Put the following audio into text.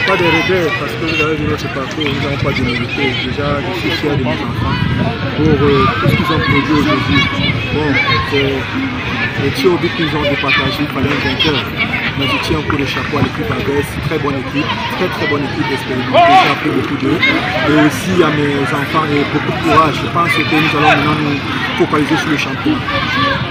Pas de regrets parce que vous avez vu notre parcours, nous n'avons pas de mérité. Déjà, je suis fier de mes enfants pour tout ce qu'ils ont produit aujourd'hui. Bon, les tirs au but qu'ils ont départagé, il fallait un vainqueur. Mais je tiens un coup de chapeau à l'équipe ABS, très bonne équipe, très bonne équipe expérimentée, j'ai appris beaucoup d'eux. Et aussi à mes enfants et beaucoup de courage. Je pense que nous allons maintenant nous focaliser sur le champion.